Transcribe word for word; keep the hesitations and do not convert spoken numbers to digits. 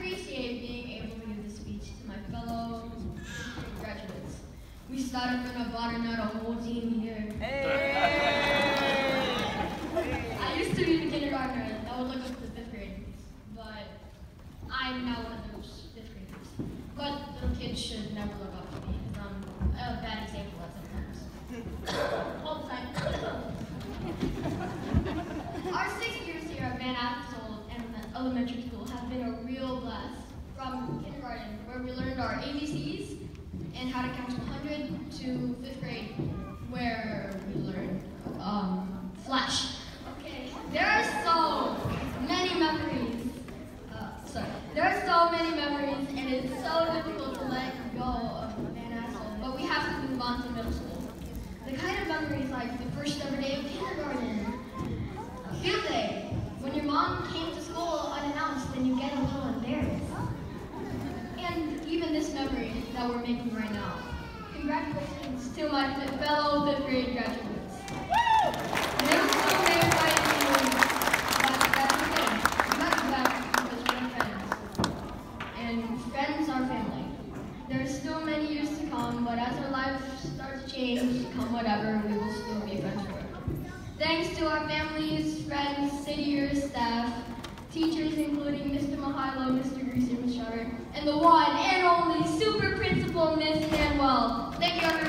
appreciate being able to give this speech to my fellow graduates. We started from the bottom, not a whole team here. Hey! I used to be the kindergartner that would look up to the fifth grade, but I'm now one of those fifth graders. But little kids should never look up to me because I'm a bad example at sometimes. All the time. Our six years here at Van Axel and Elementary School have been a real blast. From kindergarten, where we learned our A B Cs and how to count to one hundred, to fifth grade, where we learned um, Flash. Okay, there are so many memories. Uh, sorry, there are so many memories, and it's so difficult to let go of Van Axel. But we have to move on to middle school. The kind of memories like the first ever day of kindergarten, field day, when your mom came to school unannounced and you get a little embarrassed. And even this memory that we're making right now. Congratulations to my fellow fifth grade graduates. Middle school may invite you, but that's okay. Remember that because we're friends. And friends are family. There's still many years to come, but as our lives start to change, come whatever, we will still be friends forever. Thanks to our families, friends, city year staff, teachers including Mister Mahilo, Mister Greaser, Miz Shutter, and the one and only super principal, Miz Manuel. Thank you, everyone.